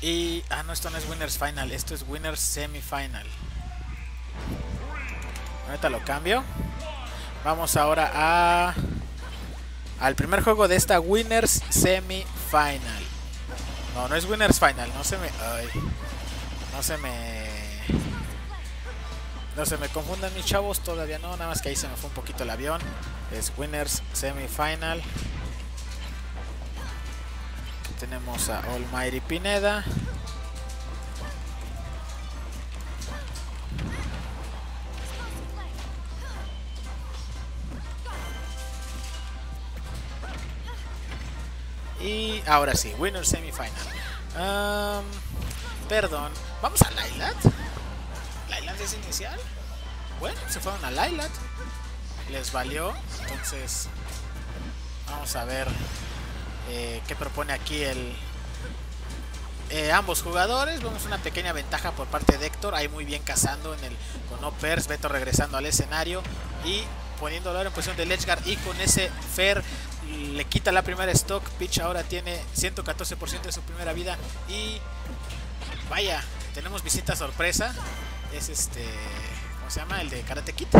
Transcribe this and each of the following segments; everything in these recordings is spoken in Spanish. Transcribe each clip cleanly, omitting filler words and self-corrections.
Y... ah, no, esto no es Winners Final, esto es Winners Semifinal. Ahorita lo cambio. Vamos ahora a... al primer juego de esta Winners Semifinal. No, no es Winners Final, no se me... ay, no se me confundan mis chavos, todavía no, nada más que ahí se me fue un poquito el avión. Es Winners Semifinal. Aquí tenemos a Almighty Pineda. Y ahora sí, Winners Semifinal. Perdón, ¿vamos a Lylat? ¿Lylat es inicial? Bueno, se fueron a Lylat. Les valió. Entonces, vamos a ver qué propone aquí ambos jugadores. Vemos una pequeña ventaja por parte de Héctor. Ahí muy bien cazando con Opers. Beto regresando al escenario y poniéndolo ahora en posición de Ledgeguard. Y con ese Fer le quita la primera stock. Peach ahora tiene 114% de su primera vida. Y vaya, tenemos visita sorpresa. Es ¿cómo se llama? El de Karate Kid.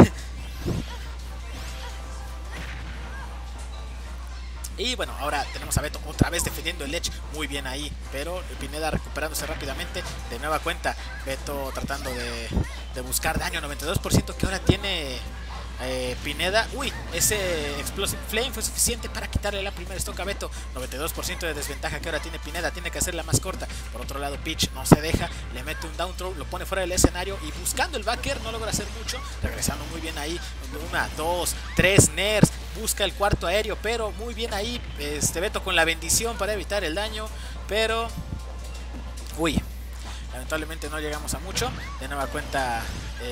Y bueno, ahora tenemos a Beto otra vez defendiendo el Edge. Muy bien ahí, pero Pineda recuperándose rápidamente. De nueva cuenta, Beto tratando de buscar daño. 92% que ahora tiene Pineda. Uy, ese Explosive Flame fue suficiente para quitarle la primera stock a Beto. 92% de desventaja que ahora tiene Pineda. Tiene que hacerla más corta. Por otro lado, Peach no se deja. Le mete un down throw, lo pone fuera del escenario. Y buscando el backer, no logra hacer mucho. Regresando muy bien ahí. 1, 2, 3 ners. Busca el cuarto aéreo, pero muy bien ahí Beto con la bendición para evitar el daño. Pero... uy, lamentablemente no llegamos a mucho. De nueva cuenta...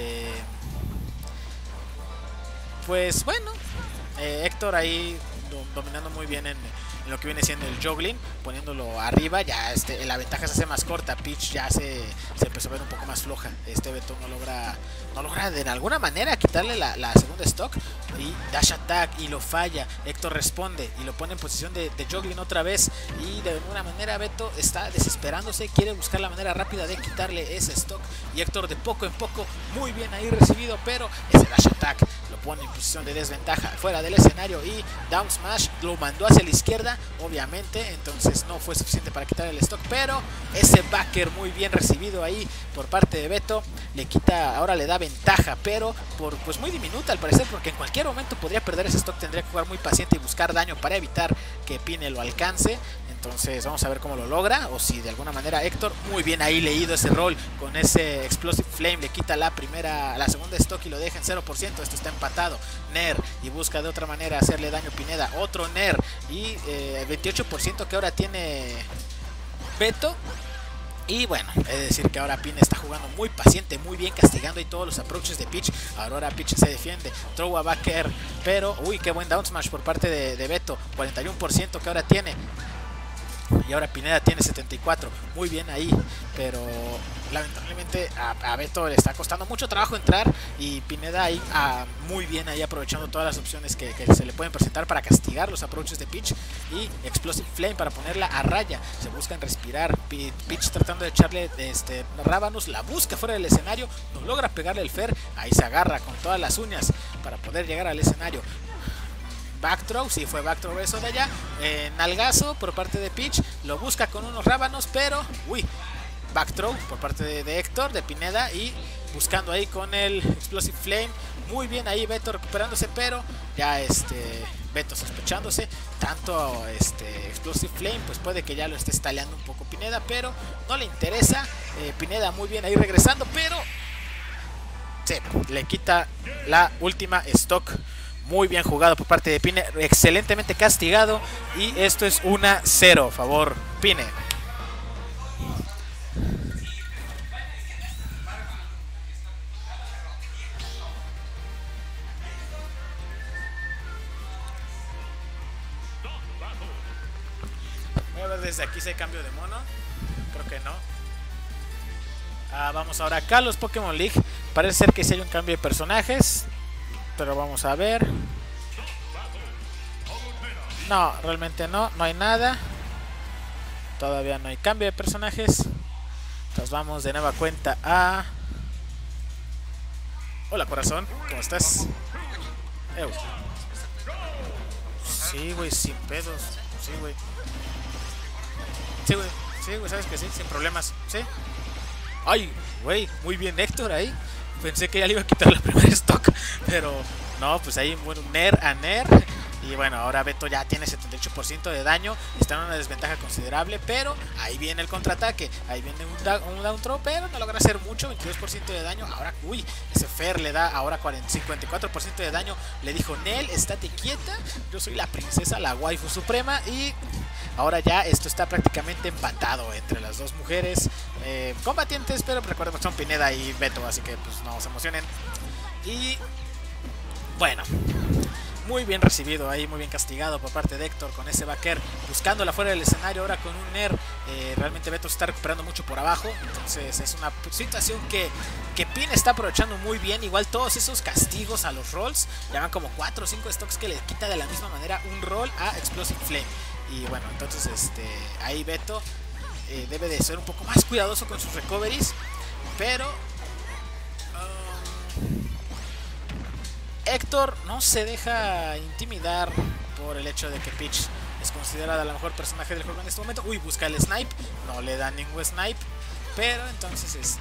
pues bueno, Héctor ahí dominando muy bien en lo que viene siendo el juggling, poniéndolo arriba. Ya la ventaja se hace más corta. Peach ya se empezó a ver un poco más floja. Beto no logra de alguna manera quitarle la segunda stock. Y dash attack y lo falla. Héctor responde y lo pone en posición de juggling otra vez. Y de alguna manera Beto está desesperándose. Quiere buscar la manera rápida de quitarle ese stock. Y Héctor de poco en poco, muy bien ahí recibido. Pero ese dash attack lo pone en posición de desventaja fuera del escenario. Y down smash lo mandó hacia la izquierda, obviamente. Entonces no fue suficiente para quitar el stock. Pero ese backer muy bien recibido ahí por parte de Beto. Le quita, ahora le da ventaja, pero pues muy diminuta al parecer, porque en cualquier momento podría perder ese stock. Tendría que jugar muy paciente y buscar daño para evitar que Pine lo alcance. Entonces vamos a ver cómo lo logra, o si de alguna manera Héctor, muy bien ahí leído ese rol con ese Explosive Flame, le quita la segunda stock y lo deja en 0%. Esto está empatado. Ner y busca de otra manera hacerle daño a Pineda. Otro Ner y 28% que ahora tiene Beto. Y bueno, es decir que ahora Pine está jugando muy paciente, muy bien, castigando ahí todos los approaches de Peach. Ahora Peach se defiende, throw a backer, pero uy, qué buen down smash por parte de Beto. 41% que ahora tiene. Y ahora Pineda tiene 74%, muy bien ahí, pero lamentablemente a Beto le está costando mucho trabajo entrar. Y Pineda ahí muy bien ahí aprovechando todas las opciones que se le pueden presentar para castigar los approaches de Peach. Y Explosive Flame para ponerla a raya. Se buscan respirar. Peach tratando de echarle rábanos, la busca fuera del escenario, no logra pegarle el Fer. Ahí se agarra con todas las uñas para poder llegar al escenario. Backthrow, sí fue backthrow eso de allá. Nalgazo por parte de Peach, lo busca con unos rábanos, pero uy, backthrow por parte de Héctor, de Pineda, y buscando ahí con el Explosive Flame. Muy bien ahí Beto recuperándose, pero ya Beto sospechándose. Tanto Explosive Flame, pues puede que ya lo esté staleando un poco Pineda, pero no le interesa. Pineda muy bien ahí regresando, pero sí, le quita la última stock. Muy bien jugado por parte de Pine, excelentemente castigado. Y esto es 1-0 a favor Pine. Voy a ver desde aquí si hay cambio de mono. Creo que no. Vamos ahora acá a los Pokémon League. Parece ser que sí hay un cambio de personajes, pero vamos a ver. No, realmente no hay nada. Todavía no hay cambio de personajes. Nos vamos de nueva cuenta a... Hola corazón, ¿cómo estás? Ew. Sí, güey, sin pedos. Sí, güey. Sí, güey. Sí, güey, sabes que sí, sin problemas. Sí. Ay, güey, muy bien Héctor ahí. Pensé que ya le iba a quitar la primera stock, pero no, pues ahí, bueno, Ner a Ner. Y bueno, ahora Beto ya tiene 78% de daño. Está en una desventaja considerable, pero ahí viene el contraataque. Ahí viene un down throw, pero no logra hacer mucho. 22% de daño. Ahora, uy, ese Fer le da ahora 54% de daño. Le dijo, Nel, estate quieta. Yo soy la princesa, la waifu suprema. Y ahora ya esto está prácticamente empatado entre las dos mujeres combatientes. Pero recuerden que son Pineda y Beto, así que pues no se emocionen. Y bueno, muy bien recibido ahí, muy bien castigado por parte de Héctor con ese backer, buscándola fuera del escenario ahora con un Ner. Realmente Beto se está recuperando mucho por abajo, entonces es una situación que Pin está aprovechando muy bien. Igual todos esos castigos a los rolls, ya van como 4 o 5 stocks que le quita de la misma manera un roll a Explosive Flame. Y bueno, entonces ahí Beto debe de ser un poco más cuidadoso con sus recoveries, pero Héctor no se deja intimidar por el hecho de que Peach es considerada la mejor personaje del juego en este momento. Uy, busca el snipe, no le da ningún snipe, pero entonces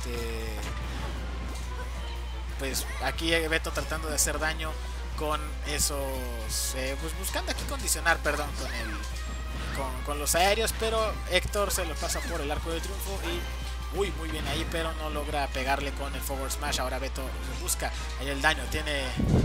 pues aquí Beto tratando de hacer daño con esos pues buscando aquí condicionar, perdón, con los aéreos, pero Héctor se lo pasa por el arco de triunfo y uy, muy bien ahí, pero no logra pegarle con el forward smash. Ahora Beto busca ahí el daño, tiene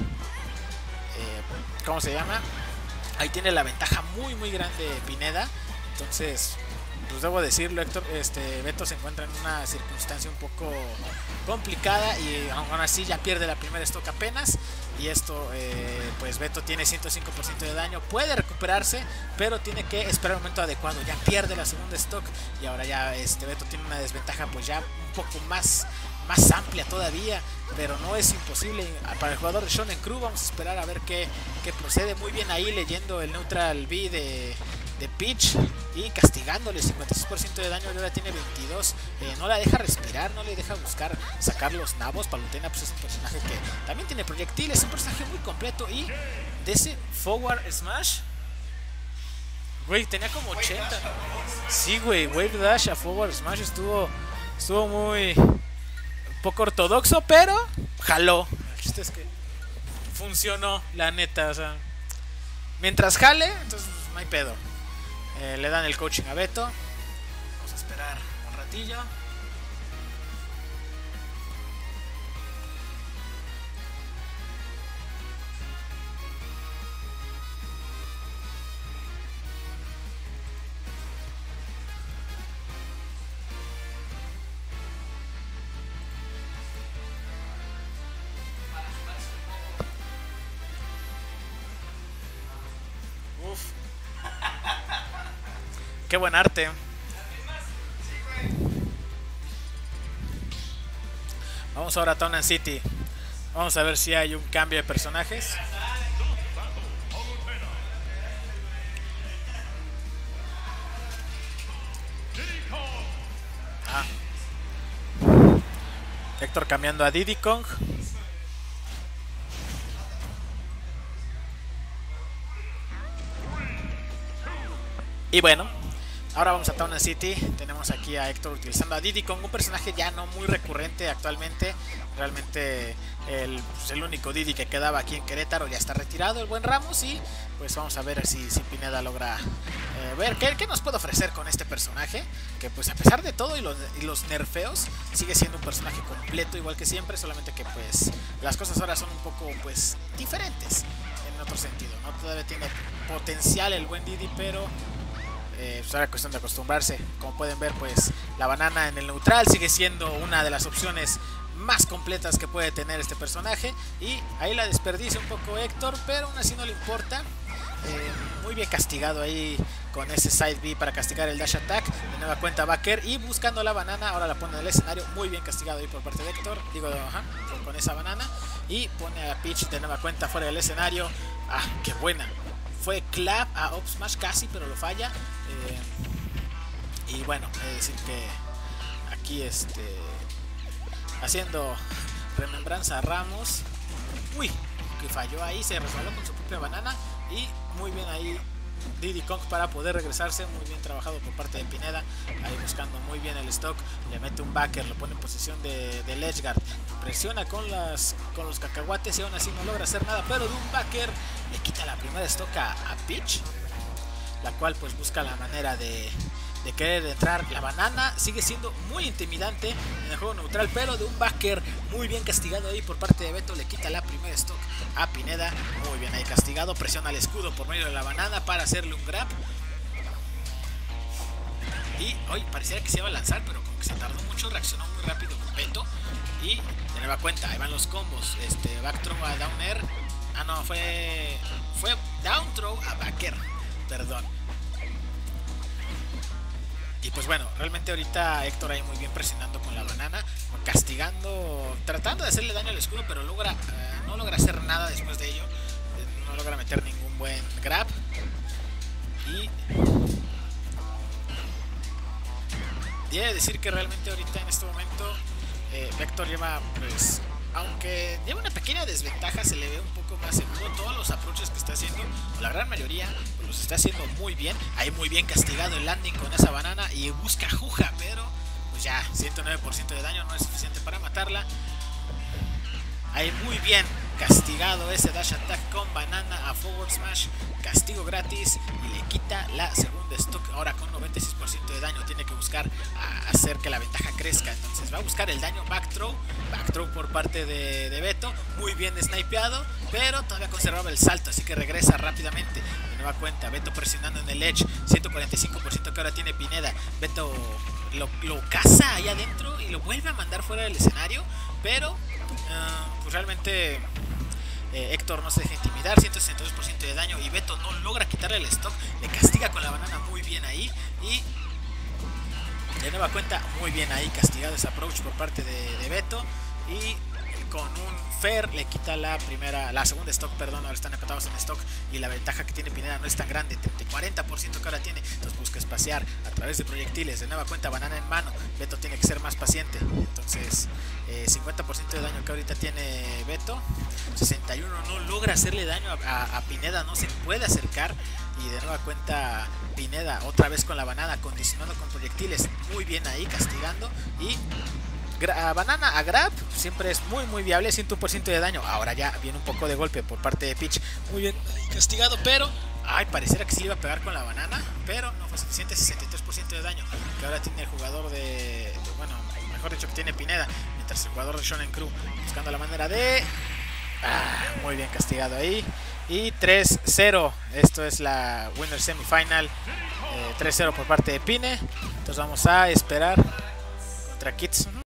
¿cómo se llama? Ahí tiene la ventaja muy muy grande Pineda. Entonces, pues debo decirlo, Héctor, Beto se encuentra en una circunstancia un poco complicada y aún así ya pierde la primera stock apenas. Y esto, pues Beto tiene 105% de daño, puede recuperarse, pero tiene que esperar el momento adecuado. Ya pierde la segunda stock y ahora ya Beto tiene una desventaja pues ya un poco más amplia todavía, pero no es imposible para el jugador de Shonen Crew. Vamos a esperar a ver qué procede. Muy bien ahí leyendo el neutral B de Peach y castigándole 56% de daño. Y ahora tiene 22, no la deja respirar, no le deja buscar sacar los nabos. Palutena pues es un personaje que también tiene proyectiles, es un personaje muy completo. Y de ese forward smash, güey, tenía como 80. Sí, güey, wave dash a forward smash estuvo muy poco ortodoxo, pero jaló. El chiste es que funcionó, la neta, o sea, mientras jale, entonces no hay pedo. Le dan el coaching a Beto. Vamos a esperar un ratillo. Qué buen arte. Vamos ahora a Town and City. Vamos a ver si hay un cambio de personajes. Héctor cambiando a Diddy Kong. Y bueno, ahora vamos a Town and City. Tenemos aquí a Héctor utilizando a Diddy Kong, un personaje ya no muy recurrente actualmente. Realmente el único Diddy que quedaba aquí en Querétaro ya está retirado, el buen Ramos. Y pues vamos a ver si Pineda logra ver qué nos puede ofrecer con este personaje, que pues a pesar de todo y los nerfeos sigue siendo un personaje completo igual que siempre, solamente que pues las cosas ahora son un poco pues diferentes en otro sentido, ¿no? Todavía tiene potencial el buen Diddy, pero pues ahora es cuestión de acostumbrarse. Como pueden ver, pues la banana en el neutral sigue siendo una de las opciones más completas que puede tener este personaje. Y ahí la desperdicia un poco Héctor, pero aún así no le importa. Muy bien castigado ahí con ese side B para castigar el dash attack. De nueva cuenta backer y buscando la banana. Ahora la pone en el escenario. Muy bien castigado ahí por parte de Héctor. Digo, con esa banana. Y pone a Peach de nueva cuenta fuera del escenario. Ah, qué buena. Fue clap a up smash casi, pero lo falla. Y bueno, es decir que aquí haciendo remembranza a Ramos. Uy, que falló ahí, se resbaló con su propia banana. Y muy bien ahí Diddy Kong para poder regresarse. Muy bien trabajado por parte de Pineda, ahí buscando muy bien el stock. Le mete un backer, lo pone en posición del edgeguard, presiona con los cacahuates y aún así no logra hacer nada, pero de un backer le quita la primera stock a Peach, la cual pues busca la manera de querer entrar. La banana sigue siendo muy intimidante en el juego neutral, pero de un backer muy bien castigado ahí por parte de Beto, le quita la primera stock a Pineda. Muy bien ahí castigado, presiona el escudo por medio de la banana para hacerle un grab. Y hoy pareciera que se iba a lanzar, pero como que se tardó mucho, reaccionó muy rápido con Beto. Y de nueva cuenta, ahí van los combos. Back throw a down air. Ah, no, fue down throw a backer, perdón. Y pues bueno, realmente ahorita Héctor ahí muy bien presionando con la banana, castigando, tratando de hacerle daño al escudo, pero no logra hacer nada después de ello. No logra meter ningún buen grab. Y he de decir que realmente ahorita en este momento Héctor lleva, pues, aunque lleva una pequeña desventaja, se le ve un poco más seguro. Todos los approaches que está haciendo, la gran mayoría, pues los está haciendo muy bien. Ahí muy bien castigado el landing con esa banana y busca Juja, pero pues ya 109% de daño no es suficiente para matarla. Ahí muy bien castigado ese dash attack con banana a forward smash, castigo gratis, y le quita la segunda stock. Ahora con 96% de daño tiene que buscar hacer que la ventaja crezca, entonces va a buscar el daño back throw por parte de Beto. Muy bien snipeado, pero todavía conservaba el salto, así que regresa rápidamente. De nueva cuenta, Beto presionando en el edge, 145% que ahora tiene Pineda. Beto lo caza ahí adentro y lo vuelve a mandar fuera del escenario, pero pues realmente Héctor no se deja intimidar, 162% de daño, y Beto no logra quitarle el stock. Le castiga con la banana muy bien ahí, y de nueva cuenta muy bien ahí castigado ese approach por parte de Beto, y con un fair le quita la segunda stock, perdón. Ahora están empatados en stock y la ventaja que tiene Pineda no es tan grande, 40% que ahora tiene. Entonces busca espaciar a través de proyectiles. De nueva cuenta banana en mano, Beto tiene que ser más paciente. Entonces 50% de daño que ahorita tiene Beto, 61 no logra hacerle daño a Pineda, no se puede acercar. Y de nueva cuenta Pineda otra vez con la banana, condicionando con proyectiles, muy bien ahí castigando. Y banana a grab siempre es muy viable, 100% de daño. Ahora ya viene un poco de golpe por parte de Peach, muy bien castigado, pero pareciera que sí le iba a pegar con la banana, pero no fue suficiente. 63% de daño que ahora tiene el jugador bueno, mejor dicho, que tiene Pineda, mientras el jugador de Shonen Crew buscando la manera de muy bien castigado ahí. Y 3-0, esto es la winner semifinal, 3-0 por parte de Pine. Entonces vamos a esperar contra Kids.